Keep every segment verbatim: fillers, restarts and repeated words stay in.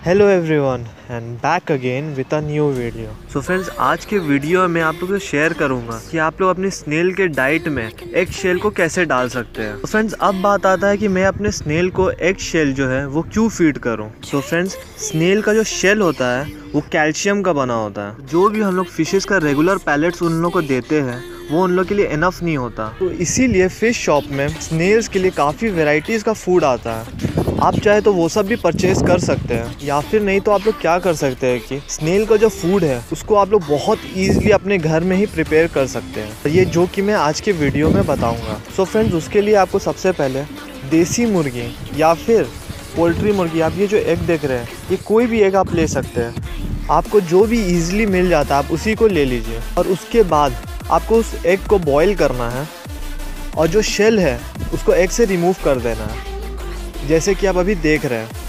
Hello everyone and back again with a new video. So friends, आज के video में आप लोगों से शेयर करूंगा कि आप लोग अपनी स्नेल के डाइट में एग शेल को कैसे डाल सकते हैं। तो फ्रेंड्स, अब बात आता है कि मैं अपने स्नेल को एग शेल जो है वो क्यों फीड करूं। तो फ्रेंड्स, स्नेल का जो शेल होता है वो कैल्शियम का बना होता है। जो भी हम लोग फिशेस का रेगुलर पैलेट्स उन लोग को देते हैं वो उन लोग के लिए इनफ नहीं होता। तो इसीलिए फिश शॉप में स्नेल्स के लिए काफ़ी वेराइटीज़ का फूड आता है। आप चाहे तो वो सब भी परचेज कर सकते हैं, या फिर नहीं तो आप लोग क्या कर सकते हैं कि स्नेल का जो फूड है उसको आप लोग बहुत ईजिली अपने घर में ही प्रिपेयर कर सकते हैं। ये जो कि मैं आज के वीडियो में बताऊंगा। सो फ्रेंड्स, उसके लिए आपको सबसे पहले देसी मुर्गी या फिर पोल्ट्री मुर्गी, आप ये जो एग देख रहे हैं ये कोई भी एग आप ले सकते हैं। आपको जो भी ईजिली मिल जाता है आप उसी को ले लीजिए, और उसके बाद आपको उस एग को बॉईल करना है और जो शेल है उसको एग से रिमूव कर देना है, जैसे कि आप अभी देख रहे हैं।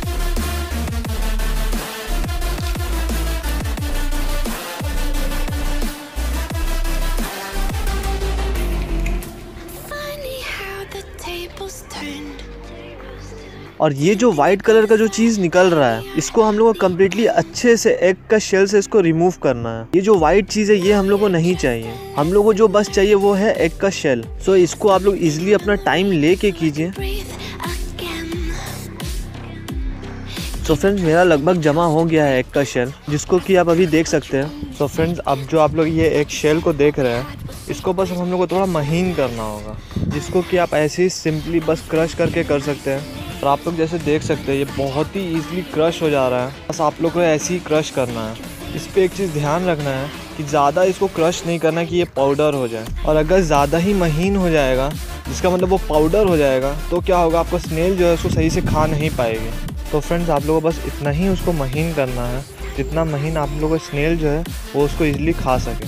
और ये जो वाइट कलर का जो चीज़ निकल रहा है इसको हम लोग को कम्प्लीटली अच्छे से एग का शेल से इसको रिमूव करना है। ये जो वाइट चीज़ है ये हम लोग को नहीं चाहिए, हम लोग को जो बस चाहिए वो है एग का शेल। सो इसको आप लोग इजीली अपना टाइम लेके कीजिए। सो फ्रेंड्स, मेरा लगभग जमा हो गया है एग का शेल, जिसको कि आप अभी देख सकते हैं। सो फ्रेंड्स, अब जो आप लोग ये एग शेल को देख रहे हैं इसको बस हम लोग को थोड़ा महीन करना होगा, जिसको कि आप ऐसे ही सिंपली बस क्रश करके कर सकते हैं। और आप लोग जैसे देख सकते हैं ये बहुत ही ईजिली क्रश हो जा रहा है। बस आप लोग को ऐसे ही क्रश करना है। इस पर एक चीज़ ध्यान रखना है कि ज़्यादा इसको क्रश नहीं करना कि ये पाउडर हो जाए, और अगर ज़्यादा ही महीन हो जाएगा जिसका मतलब वो पाउडर हो जाएगा तो क्या होगा, आपका स्नेल जो है उसको सही से खा नहीं पाएगी। तो फ्रेंड्स, आप लोगों को बस इतना ही उसको महीन करना है जितना महीन आप लोगों का स्नेल जो है वो उसको ईजिली खा सके।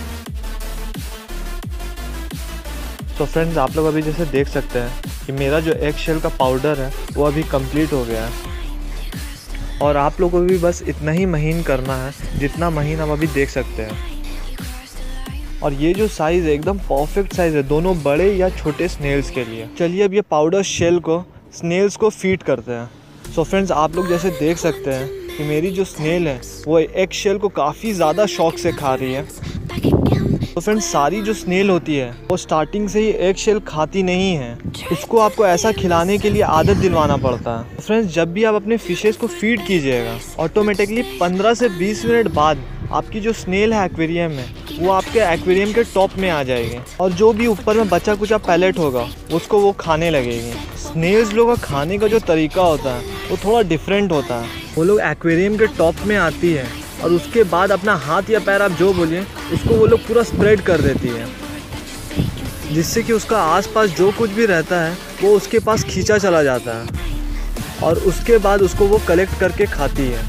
तो फ्रेंड्स, आप लोग अभी जैसे देख सकते हैं कि मेरा जो एग शेल का पाउडर है वो अभी कंप्लीट हो गया है, और आप लोगों को भी बस इतना ही महीन करना है जितना महीन आप अभी देख सकते हैं। और ये जो साइज़ है एकदम परफेक्ट साइज़ है दोनों बड़े या छोटे स्नेल्स के लिए। चलिए अब ये पाउडर शेल को स्नेल्स को फीड करते हैं। सो फ्रेंड्स, आप लोग जैसे देख सकते हैं कि मेरी जो स्नेल है वो एग शेल को काफ़ी ज़्यादा शौक से खा रही है। तो फ्रेंड्स, सारी जो स्नेल होती है वो स्टार्टिंग से ही एग शेल खाती नहीं है, उसको आपको ऐसा खिलाने के लिए आदत दिलवाना पड़ता है। फ्रेंड्स, जब भी आप अपने फिशेस को फीड कीजिएगा ऑटोमेटिकली पंद्रह से बीस मिनट बाद आपकी जो स्नेल है एक्वेरियम में वो आपके एक्वेरियम के टॉप में आ जाएगी, और जो भी ऊपर में बचा कुचा पैलेट होगा उसको वो खाने लगेगी। स्नेल्स लोगों का खाने का जो तरीका होता है वो थोड़ा डिफरेंट होता है। वो लोग एक्वेरियम के टॉप में आती है और उसके बाद अपना हाथ या पैर आप जो बोलिए उसको वो लोग पूरा स्प्रेड कर देती है, जिससे कि उसका आसपास जो कुछ भी रहता है वो उसके पास खींचा चला जाता है, और उसके बाद उसको वो कलेक्ट करके खाती है।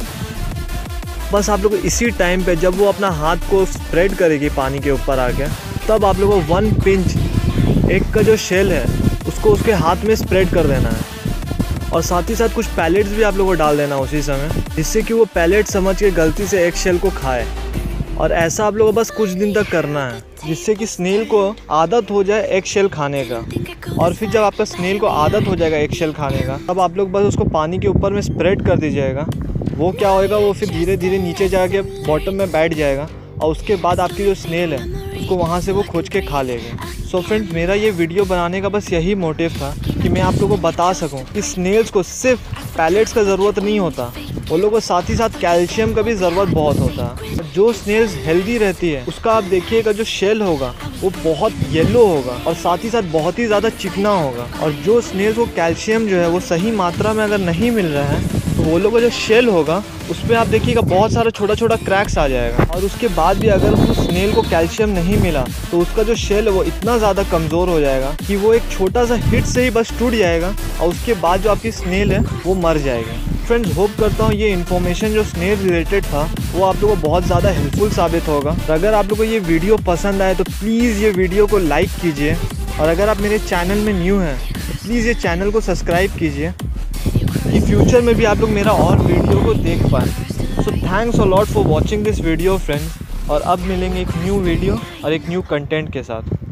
बस आप लोग इसी टाइम पे जब वो अपना हाथ को स्प्रेड करेगी पानी के ऊपर आके, तब आप लोगों को वन पिंच एग का जो शेल है उसको उसके हाथ में स्प्रेड कर देना है, और साथ ही साथ कुछ पैलेट्स भी आप लोगों को डाल देना उसी समय, जिससे कि वो पैलेट समझ के गलती से एग शेल को खाए। और ऐसा आप लोगों को बस कुछ दिन तक करना है, जिससे कि स्नेल को आदत हो जाए एग शेल खाने का। और फिर जब आपका स्नेल को आदत हो जाएगा एग शेल खाने का, तब आप लोग बस उसको पानी के ऊपर में स्प्रेड कर दीजिएगा। वो क्या होएगा, वो फिर धीरे धीरे नीचे जाके बॉटम में बैठ जाएगा, और उसके बाद आपकी जो स्नेल है उसको वहाँ से वो खोज के खा लेगी। सो फ्रेंड्स, मेरा ये वीडियो बनाने का बस यही मोटिव था कि मैं आप लोगों को बता सकूं कि स्नेल्स को सिर्फ पैलेट्स का ज़रूरत नहीं होता, वो लोगों को साथ ही साथ कैल्शियम का भी ज़रूरत बहुत होता है। जो स्नेल्स हेल्दी रहती है उसका आप देखिएगा जो शेल होगा वो बहुत येलो होगा, और साथ ही साथ बहुत ही ज़्यादा चिकना होगा। और जो स्नेल्स को कैल्शियम जो है वो सही मात्रा में अगर नहीं मिल रहा है तो वो लोगों का जो शेल होगा उस पर आप देखिएगा बहुत सारा छोटा छोटा क्रैक्स आ जाएगा। और उसके बाद भी अगर उस स्नेल को कैल्शियम नहीं मिला तो उसका जो शेल है वो इतना ज़्यादा कमज़ोर हो जाएगा कि वो एक छोटा सा हिट से ही बस टूट जाएगा, और उसके बाद जो आपकी स्नेल है वो मर जाएगी। फ्रेंड्स, होप करता हूँ ये इन्फॉर्मेशन जो स्नेल रिलेटेड था वो आप लोगों को बहुत ज़्यादा हेल्पफुल साबित होगा। और अगर आप लोगों को ये वीडियो पसंद आए तो प्लीज़ ये वीडियो को लाइक कीजिए, और अगर आप मेरे चैनल में न्यू हैं तो प्लीज़ ये चैनल को सब्सक्राइब कीजिए कि फ्यूचर में भी आप लोग मेरा और वीडियो को देख पाएँ। So thanks a lot for watching this video friends, और अब मिलेंगे एक न्यू वीडियो और एक न्यू कंटेंट के साथ।